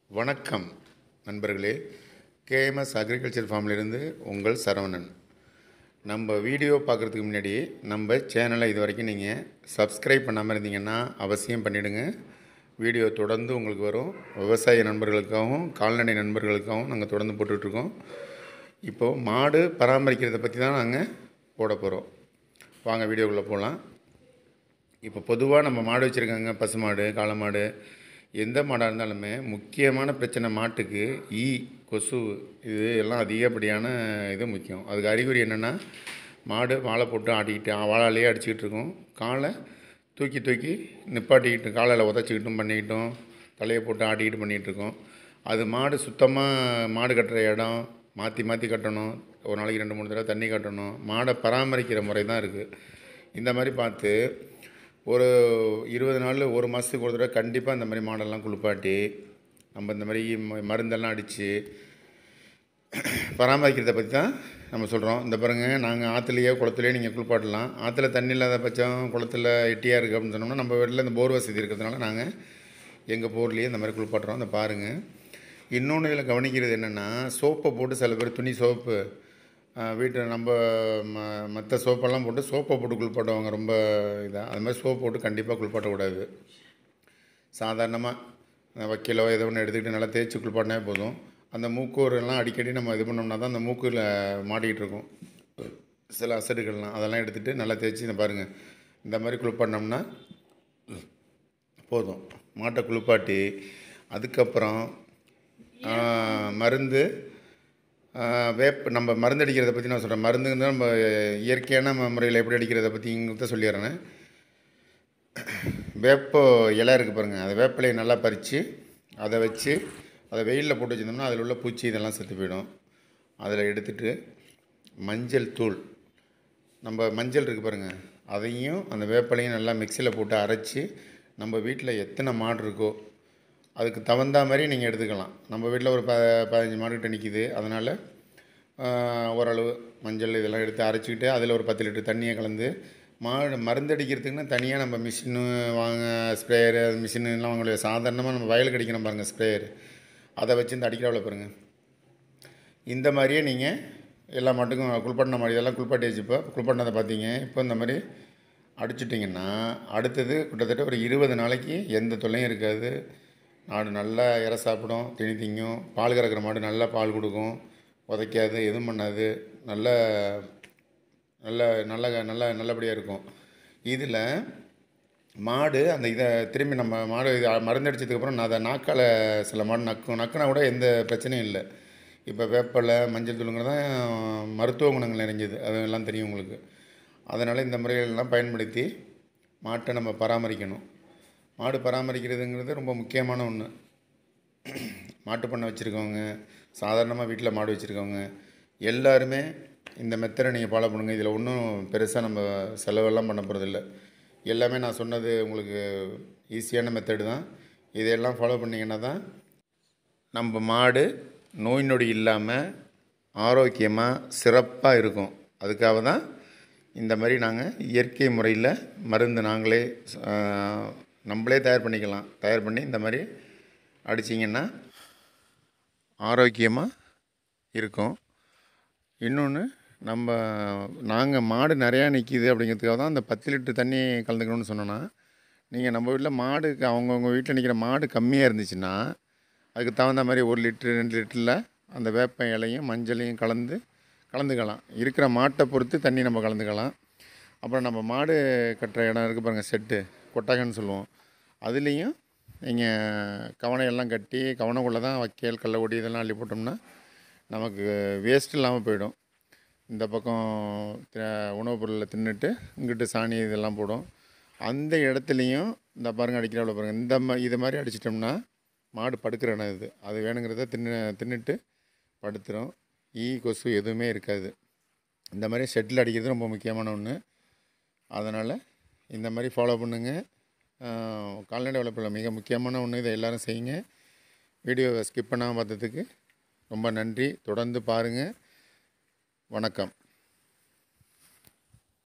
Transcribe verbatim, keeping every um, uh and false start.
வணக்கம் நண்பர்களே. KMS agriculture ஃபார்ம்லேருந்து உங்கள் சரவணன். நம்ம வீடியோ பார்க்குறதுக்கு முன்னாடி நம்ம சேனலை இது வரைக்கும் நீங்கள் சப்ஸ்கிரைப் பண்ணாமல் இருந்தீங்கன்னா அவசியம் பண்ணிவிடுங்க. வீடியோ தொடர்ந்து உங்களுக்கு வரும். விவசாய நண்பர்களுக்காகவும் கால்நடை நண்பர்களுக்காகவும் நாங்கள் தொடர்ந்து போட்டுட்ருக்கோம். இப்போது மாடு பராமரிக்கிறதை பற்றி தான் நாங்கள் போட போகிறோம். வாங்க வீடியோக்குள்ளே போகலாம். இப்போ பொதுவாக நம்ம மாடு வச்சுருக்காங்க, பசு மாடு, காளை மாடு, எந்த மாடாக இருந்தாலுமே முக்கியமான பிரச்சனை மாட்டுக்கு ஈ, கொசு, இது எல்லாம் அதிகப்படியான இது முக்கியம். அதுக்கு அறிகுறி என்னென்னா, மாடு வாழை போட்டு ஆட்டிக்கிட்டு வாழாலேயே அடிச்சுக்கிட்டு இருக்கும், காலை தூக்கி தூக்கி நிப்பாட்டிக்கிட்டு காலையில் உதச்சிக்கிட்டும் பண்ணிக்கிட்டும் தலையை போட்டு ஆட்டிக்கிட்டு பண்ணிகிட்ருக்கோம். அது மாடு சுத்தமாக மாடு கட்டுற இடம் மாற்றி மாற்றி கட்டணும். ஒரு நாளைக்கு ரெண்டு மூணு தடவை தண்ணி கட்டணும். மாடை பராமரிக்கிற முறை தான் இருக்குது. இந்த மாதிரி பார்த்து ஒரு இருபது நாள் ஒரு மாதத்துக்கு ஒரு தடவை கண்டிப்பாக இந்த மாதிரி மாடெல்லாம் குளிப்பாட்டி நம்ம இந்த மாதிரி மருந்தெல்லாம் அடித்து பராமரிக்கிறத பற்றி தான் நம்ம சொல்கிறோம். இந்த பாருங்கள், நாங்கள் ஆற்றுலையோ குளத்துலையோ நீங்கள் குளிப்பாட்டலாம். ஆற்றுல தண்ணி இல்லாத பட்சம் குளத்தில் எட்டியாக இருக்குது அப்படின்னு சொன்னோம்னா நம்ம வீட்டில் இந்த போர் வசதி இருக்கிறதுனால நாங்கள் எங்கள் போர்லேயே இந்த மாதிரி குளிப்பாட்டுறோம். அந்த பாருங்கள். இன்னொன்று இதில் கவனிக்கிறது என்னென்னா, சோப்பை போட்டு சில பேர் துணி சோப்பு வீட்டில் நம்ம ம மற்ற சோப்பெல்லாம் போட்டு சோப்பை போட்டு குளிப்பாட்டுவாங்க ரொம்ப இதாக. அது மாதிரி சோப்பு போட்டு கண்டிப்பாக குளிப்பாட்டக்கூடாது. சாதாரணமாக வக்கீலோ ஏதோ ஒன்று எடுத்துக்கிட்டு நல்லா தேய்ச்சி குளிப்பாட்டினா போதும். அந்த மூக்கூரெல்லாம் அடிக்கடி நம்ம இது பண்ணோம்னா தான் அந்த மூக்கில் மாட்டிக்கிட்டு இருக்கும் சில அசடுகள்லாம். அதெல்லாம் எடுத்துகிட்டு நல்லா தேய்ச்சி இந்த பாருங்கள், இந்த மாதிரி குளிப்பாட்டினோம்னா போதும். மாட்டை குளிப்பாட்டி அதுக்கப்புறம் மருந்து வேப் நம்ம மருந்து அடிக்கிறத பற்றி நான் சொல்கிறேன். மருந்துங்க நம்ம இயற்கையான முறையில் எப்படி அடிக்கிறத பற்றிங்கிறத சொல்லிடுறேன். வேப்ப இலை இருக்குது பாருங்கள், அதை வேப்பிலையை நல்லா பறித்து அதை வச்சு அதை வெயிலில் போட்டு வச்சுருந்தோம்னா அதில் உள்ள பூச்சி இதெல்லாம் செத்து போயிடும். அதில் எடுத்துகிட்டு மஞ்சள் தூள், நம்ம மஞ்சள் இருக்குது பாருங்கள், அதையும் அந்த வேப்பிலையும் நல்லா மிக்சியில் போட்டு அரைச்சி நம்ம வீட்டில் எத்தனை மாடு இருக்கோ அதுக்கு தகுந்த மாதிரி நீங்கள் எடுத்துக்கலாம். நம்ம வீட்டில் ஒரு ப பதினஞ்சு மாடுகிட்ட நிற்கிது, அதனால் ஓரளவு மஞ்சள் இதெல்லாம் எடுத்து அரைச்சிக்கிட்டு அதில் ஒரு பத்து லிட்டர் தண்ணியை கலந்து மாடு மருந்து அடிக்கிறதுக்குன்னு தனியாக நம்ம மிஷினு வாங்க ஸ்ப்ரேயரு மிஷின்லாம் வாங்க முடியாது. சாதாரணமாக நம்ம வயலுக்கு அடிக்கணும் பாருங்கள் ஸ்ப்ரேயரு, அதை வச்சு இந்த அடிக்கிறவளை பாருங்கள். இந்த மாதிரியே நீங்கள் எல்லா மாட்டுக்கும் குளிப்பாட்டின மாதிரி இதெல்லாம் குளிப்பாட்டி வச்சுப்போ குளிப்பாட்டினதை பார்த்தீங்க. இப்போ இந்த மாதிரி அடிச்சுட்டிங்கன்னா அடுத்தது கிட்டத்தட்ட ஒரு இருபது நாளைக்கு எந்த தொல்லையும் இருக்காது. மாடு நல்லா இறை சாப்பிடும், திணி திங்கும், பால் கறக்கிற மாடு நல்லா பால் கொடுக்கும், உதைக்காது, எதுவும் பண்ணாது, நல்ல நல்ல நல்ல நல்ல நல்லபடியாக இருக்கும். இதில் மாடு அந்த இதை திரும்பி நம்ம மாடு இது மருந்து அடித்ததுக்கப்புறம் நான் அதை நாக்கால் சில மாடு நக்கும் நக்குனா கூட எந்த பிரச்சனையும் இல்லை. இப்போ வேப்பலை மஞ்சள் தூளுங்கிறது தான் மருத்துவ குணங்கள் நிறைஞ்சது, அதெல்லாம் தெரியும் உங்களுக்கு. அதனால் இந்த முறைகளெல்லாம் பயன்படுத்தி மாட்டை நம்ம பராமரிக்கணும். மாடு பராமரிக்கிறதுங்கிறது ரொம்ப முக்கியமான ஒன்று. மாட்டு பண்ணை வச்சுருக்கவங்க, சாதாரணமாக வீட்டில் மாடு வச்சுருக்கவங்க எல்லாருமே இந்த மெத்தடை நீங்கள் ஃபாலோ பண்ணுங்கள். இதில் ஒன்றும் பெருசாக நம்ம செலவெல்லாம் பண்ண போகிறதில்ல. எல்லாமே நான் சொன்னது உங்களுக்கு ஈஸியான மெத்தடு தான். இதையெல்லாம் ஃபாலோ பண்ணிங்கன்னா தான் நம்ம மாடு நோய் நொடி இல்லாமல் ஆரோக்கியமாக சிறப்பாக இருக்கும். அதுக்காக தான் இந்த மாதிரி நாங்கள் இயற்கை முறையில் மருந்து நாங்களே நம்மளே தயார் பண்ணிக்கலாம். தயார் பண்ணி இந்த மாதிரி அடிச்சிங்கன்னா ஆரோக்கியமாக இருக்கும். இன்னொன்று, நம்ம நாங்கள் மாடு நிறையா நிற்கிது அப்படிங்கிறதுக்காக தான் அந்த பத்து லிட்டர் தண்ணி கலந்துக்கணும்னு சொன்னோன்னா, நீங்கள் நம்ம வீட்டில் மாடு அவங்கவுங்க வீட்டில் நிற்கிற மாடு கம்மியாக இருந்துச்சுன்னா அதுக்கு தகுந்த மாதிரி ஒரு லிட்ரு ரெண்டு லிட்டரில் அந்த வேப்ப இலையும் மஞ்சளையும் கலந்து கலந்துக்கலாம். இருக்கிற மாட்டை பொறுத்து தண்ணி நம்ம கலந்துக்கலாம். அப்புறம் நம்ம மாடு கட்டுற இடம் இருக்குது பாருங்கள், செட்டு கொட்டகைன்னு சொல்லுவோம், அதுலேயும் நீங்கள் கவனையெல்லாம் கட்டி கவனைக்குள்ளே தான் வைக்கல் கள்ளக்கொடி இதெல்லாம் அள்ளி போட்டோம்னா நமக்கு வேஸ்ட் இல்லாமல் போயிடும். இந்த பக்கம் உணவுப் பொருளில் தின்னுட்டு இங்கிட்டு சாணி இதெல்லாம் போடும். அந்த இடத்துலையும் இந்த பாருங்கள் அடிக்கிறவளை பாருங்கள், இந்த மா இது மாதிரி அடிச்சிட்டோம்னா மாடு படுக்கிற இடம் இது, அது வேணுங்கிறத தின்னு தின்னுட்டு படுத்துரும். ஈ கொசு எதுவுமே இருக்காது. இந்த மாதிரி ஷெட்டில் அடிக்கிறது ரொம்ப முக்கியமான ஒன்று. அதனால் இந்த மாதிரி ஃபாலோ பண்ணுங்கள். கால்நடை வளர்ப்பில் மிக முக்கியமான ஒன்று, இதை எல்லோரும் செய்யுங்க. வீடியோவை ஸ்கிப் பண்ணாமல் பார்த்ததுக்கு ரொம்ப நன்றி. தொடர்ந்து பாருங்கள். வணக்கம்.